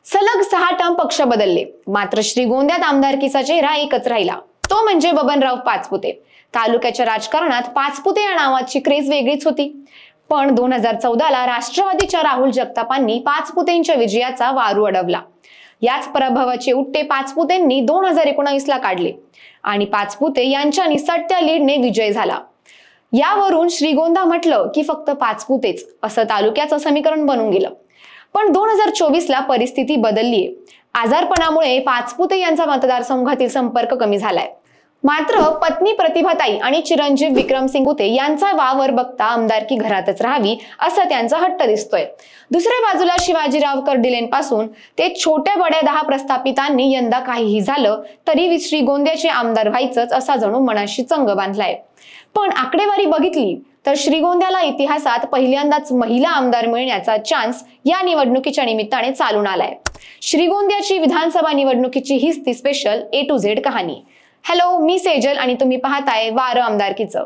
सलग 6 टर्म पक्ष बदलले, मात्र श्रीगोंद्यात आमदारकीचा चेहरा एकच राहिला, तो म्हणजे बबनराव पाचपुते। तालुक्याच्या राजकारणात पाचपुते या नावाची क्रेज वेगळीच होती। पण 2014 ला राष्ट्रवादीच्या राहुल जगतापांनी पाचपुतेंच्या विजयाचा वारू अडवला। याच प्रभावाचे उट्टे पाचपुतेंनी 2019 ला काढले आणि पाचपुते यांच्या निसटत्या लीडने विजय झाला। यावरून श्रीगोंदा म्हटलं की फक्त पाचपुतेच असं तालुक्याचं समीकरण बनून गेलं। पण 2024 ला परिस्थिती बदललीये। आजारपणामुळे पाचपुते यांचा मतदारसंघातील संपर्क कमी झालाय। मात्र पत्नी प्रतिभाताई आणि चिरंजीव विक्रमसिंग पुते यांचा वावर बघता आमदारकी घरातच राहावी असं त्यांचा हट्ट दिसतोय। दुसऱ्या बाजूला शिवाजीराव कर्डिलेंपासून ते छोट्या बड्या 10 प्रस्थापितांनी यंदा काहीही झालं तरी श्रीगोंद्याचे आमदार व्हायचंच असा जणू मनाशी चंग बांधलाय। पण आकडेवारी बघितली तर श्रीगोंद्याला इतिहासात पहिल्यांदाच महिला आमदार मिळण्याचा चान्स या निवडणुकीच्या निमित्ताने चालून आलाय। श्रीगोंद्याची विधानसभा निवडणुकीची हीच ती स्पेशल A to Z कहाणी। हॅलो, मी सेजल आणि तुम्ही पाहताय वारं आमदारकीचं।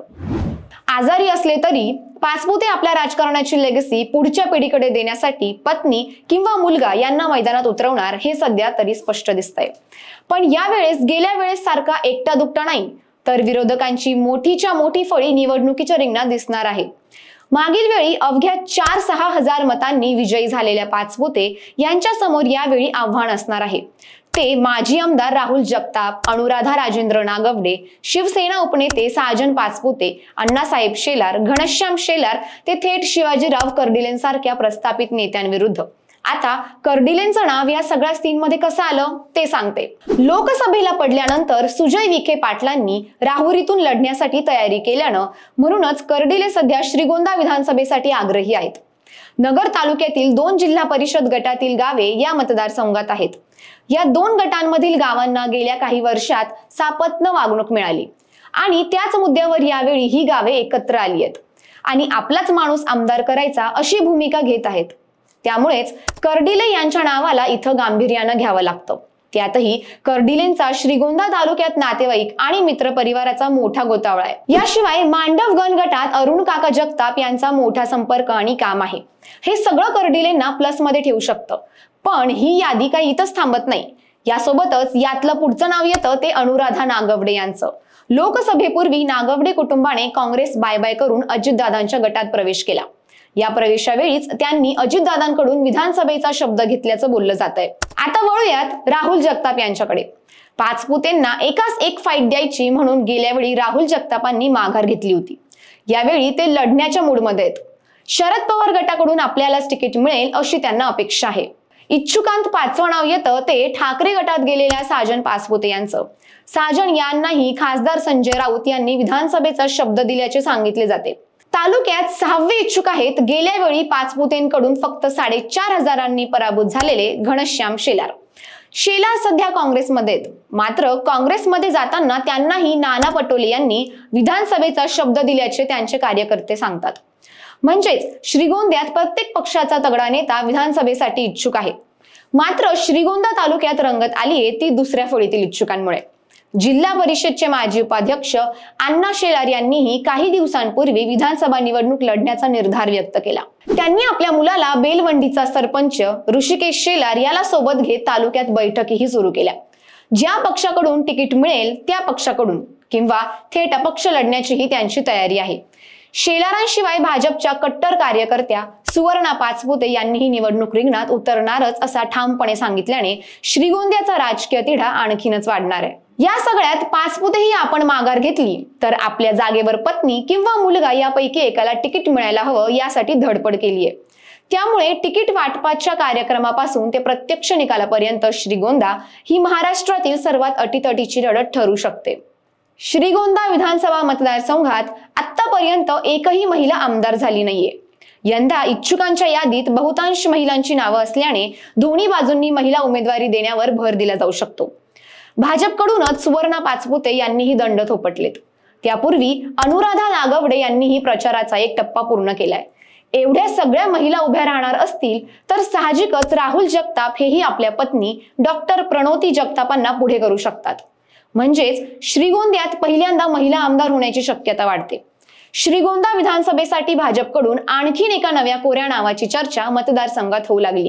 आजारी असले तरी पाचपुते आपल्या राजकारणाची लेगसी पुढच्या पिढीकडे देण्यासाठी पत्नी किंवा मुलगा यांना मैदानात उतरवणार हे सध्या तरी स्पष्ट दिसतंय। पण यावेळेस गेल्या वेळेस सारखा एकटा दुकटा नाही, तर विरोधकांची मोठीच्या मोठी फळी निवडणुकीच्या रिंगणात दिसणार आहे। मागील वेळी अवघ्या 4-6 हजार मतांनी विजयी झालेल्या पाचपुते यांच्या समोर यावेळी आव्हान असणार आहे। ते माजी आमदार राहुल जगताप, अनुराधा राजेंद्र नागवडे, शिवसेना उपनेते साजन पाचपुते, अण्णासाहेब शेलार, घनश्याम शेलार ते थेट शिवाजीराव कर्डिलेंसारख्या प्रस्थापित नेत्यांविरुद्ध। आता कर्डिलेंचं नाव या सगळ्या सीनमध्ये कसं आलं ते सांगते। लोकसभेला पडल्यानंतर सुजय विखे पाटलांनी राहुरीतून लढण्यासाठी तयारी केल्यानं म्हणूनच कर्डिले सध्या श्रीगोंदा विधानसभेसाठी आग्रही आहेत। नगर तालुक्यातील 2 जिल्हा परिषद गटातील गावे या मतदारसंघात आहेत। या 2 गटांमधील गावांना गेल्या काही वर्षात सापत्न वागणूक मिळाली आणि त्याच मुद्द्यावर यावेळी ही गावे एकत्र आली आहेत आणि आपलाच माणूस आमदार करायचा अशी भूमिका घेत आहेत। त्यामुळेच कर्डिले यांच्या नावाला इथं गांभीर्यानं घ्यावं लागतं। त्यातही कर्डिलेंचा श्रीगोंदा तालुक्यात नातेवाईक आणि मित्र परिवाराचा मोठा गोतावळा आहे। याशिवाय मांडवगण गटात अरुण काका जगताप यांचा मोठा संपर्क आणि काम आहे। हे सगळं कर्डिलेंना प्लस मध्ये ठेवू शकतं। पण ही यादी काही इथंच थांबत नाही। यासोबतच यातलं पुढचं नाव येतं ते अनुराधा नागवडे यांचं। लोकसभेपूर्वी नागवडे कुटुंबाने काँग्रेस बाय बाय करून अजितदादांच्या गटात प्रवेश केला। या प्रवेशावेळीच त्यांनी अजितदादांकडून विधानसभेचा शब्द घेतल्याचं बोललं जातंय। आता वळूयात राहुल जगताप यांच्याकडे। पाचपुतेंना एकास एक फाईट द्यायची म्हणून गेल्या वेळी राहुल जगतापांनी माघार घेतली होती। यावेळी ते लढण्याच्या मूडमध्ये आहेत। शरद पवार गटाकडून आपल्यालाच तिकीट मिळेल अशी त्यांना अपेक्षा आहे। इच्छुकांत 5वं नाव येतं ते ठाकरे गटात गेलेल्या साजन पाचपुते यांचं। साजन यांनाही खासदार संजय राऊत यांनी विधानसभेचा शब्द दिल्याचे सांगितले जाते। तालुक्यात 6वे इच्छुक आहेत गेल्या वेळी पाचपुतेंकडून फक्त 4,500 पराभूत झालेले घनश्याम शेलार। शेलार सध्या काँग्रेसमध्ये आहेत, मात्र काँग्रेसमध्ये जाताना त्यांनाही नाना पटोले यांनी विधानसभेचा शब्द दिल्याचे त्यांचे कार्यकर्ते सांगतात। म्हणजेच श्रीगोंद्यात प्रत्येक पक्षाचा तगडा नेता विधानसभेसाठी इच्छुक आहे। मात्र श्रीगोंदा तालुक्यात रंगत आलीये ती दुसऱ्या फळीतील इच्छुकांमुळे। जिल्हा परिषदचे माजी उपाध्यक्ष अण्णा शेलार यांनीही काही दिवसांपूर्वी विधानसभा निवडणूक लढण्याचा निर्धार व्यक्त केला। त्यांनी आपल्या मुलाला बेलवंडीचा सरपंच ऋषिकेश शेलार याला सोबत घेत तालुक्यात बैठकीही सुरू केल्या। ज्या पक्षाकडून तिकीट मिळेल त्या पक्षाकडून किंवा थेट अपक्ष लढण्याचीही त्यांची तयारी आहे। शेलारांशिवाय भाजपच्या कट्टर कार्यकर्त्या सुवर्णा पाचपुते यांनीही निवडणूक रिंगणात उतरणारच असा ठामपणे सांगितल्याने श्रीगोंद्याचा राजकीय तिढा आणखीनच वाढणार आहे। या सगळ्यात पाचपुतेही आपण माघार घेतली तर आपल्या जागेवर पत्नी किंवा मुलगा यापैकी एकाला तिकीट मिळायला हवं यासाठी धडपड केली आहे। त्यामुळे तिकीट वाटपाच्या कार्यक्रमापासून ते प्रत्यक्ष निकालापर्यंत श्रीगोंदा ही महाराष्ट्रातील सर्वात अटीतटीची लढत ठरू शकते। श्रीगोंदा विधानसभा मतदारसंघात आतापर्यंत एकही महिला आमदार झाली नाहीये। यंदा इच्छुकांच्या यादीत बहुतांश महिलांची नावं असल्याने दोन्ही बाजूंनी महिला उमेदवारी देण्यावर भर दिला जाऊ शकतो। भाजपकडूनच सुवर्णा पाचपुते यांनीही दंड थोपटलेत। त्यापूर्वी अनुराधा नागवडे यांनीही प्रचाराचा एक टप्पा पूर्ण केलाय। एवढ्या सगळ्या महिला उभ्या राहणार असतील तर साहजिकच राहुल जगताप हेही आपल्या पत्नी डॉक्टर प्रणोती जगतापांना पुढे करू शकतात। म्हणजेच श्रीगोंद्यात पहिल्यांदा महिला आमदार होण्याची शक्यता वाढते। श्रीगोंदा विधानसभेसाठी भाजपकडून आणखीन एका नव्या कोऱ्या नावाची चर्चा मतदारसंघात होऊ लागली आहे।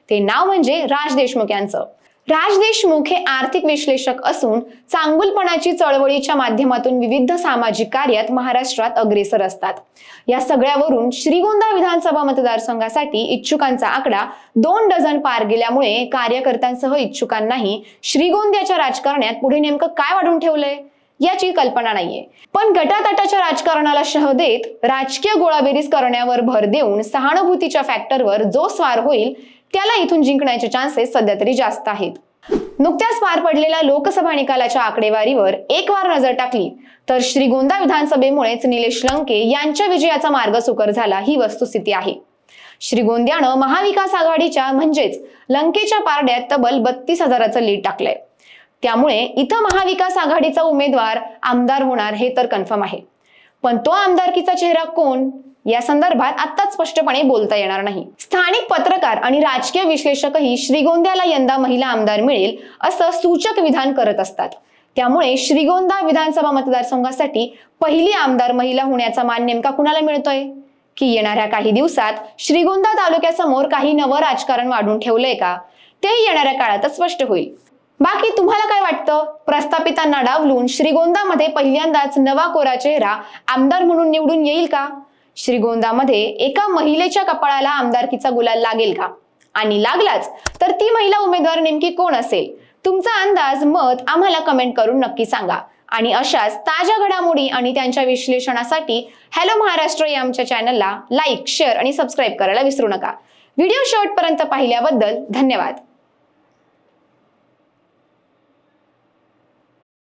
ते नाव म्हणजे राज देशमुख यांचं. राज देशमुख हे आर्थिक विश्लेषक असून चांगुलपणाची चळवळीच्या माध्यमातून विविध सामाजिक कार्यात महाराष्ट्रात अग्रेसर असतात. या सगळ्यावरून श्रीगोंदा विधानसभा मतदारसंघासाठी इच्छुकांचा आकडा 2 डझन पार गेल्यामुळे कार्यकर्त्यांसह इच्छुकांनाही श्रीगोंद्याच्या राजकारणात पुढे नेमकं काय वाढून ठेवलंय याची कल्पना नाहीये. पण गटातटाच्या राजकारणाला शह देत राजकीय गोळाबेरीज करण्यावर भर देऊन सहानुभूतीच्या फॅक्टरवर जो स्वार होईल त्याला इथून जिंकण्याचे चान्सेस सध्या तरी जास्त आहेत. नुकत्याच पार पडलेल्या लोकसभा निकालाच्या आकडेवारीवर एक वार नजर टाकली तर श्रीगोंदा विधानसभेमुळेच निलेश लंके यांच्या विजयाचा मार्ग सुकर झाला ही वस्तुस्थिती आहे. श्रीगोंद्यानं महाविकास आघाडीच्या म्हणजेच लंकेच्या पारड्यात तब्बल 32,000चं लीड टाकलंय. त्यामुळे इथं महाविकास आघाडीचा उमेदवार आमदार होणार हे तर कन्फर्म आहे. पण तो आमदारकीचा चेहरा कोण या संदर्भात आत्ताच स्पष्टपणे बोलता येणार नाही. स्थानिक पत्रकार आणि राजकीय विश्लेषकही श्रीगोंद्याला यंदा महिला आमदार मिळेल असं सूचक विधान करत असतात. त्यामुळे श्रीगोंदा विधानसभा मतदारसंघासाठी पहिली आमदार महिला होण्याचा मान नेमका कुणाला मिळतोय की येणाऱ्या काही दिवसात श्रीगोंदा तालुक्यासमोर काही नवं राजकारण वाढून ठेवलंय का तेही येणाऱ्या काळातच स्पष्ट होईल. बाकी तुम्हाला काय वाटतं? प्रस्थापितांना डावलून श्रीगोंदामध्ये पहिल्यांदाच नवा कोरा चेहरा आमदार म्हणून निवडून येईल का? श्रीगोंदामध्ये एका महिलेच्या कपाळाला आमदारकीचा गुलाल लागेल का? आणि लागलाच तर ती महिला उमेदवार नेमकी कोण असेल? तुमचा अंदाज मत आम्हाला कमेंट करून नक्की सांगा. आणि अशाच ताज्या घडामोडी आणि त्यांच्या विश्लेषणासाठी हॅलो महाराष्ट्र या आमच्या चॅनलला लाईक, शेअर आणि सबस्क्राईब करायला विसरू नका. व्हिडिओ शेवटपर्यंत पाहिल्याबद्दल धन्यवाद.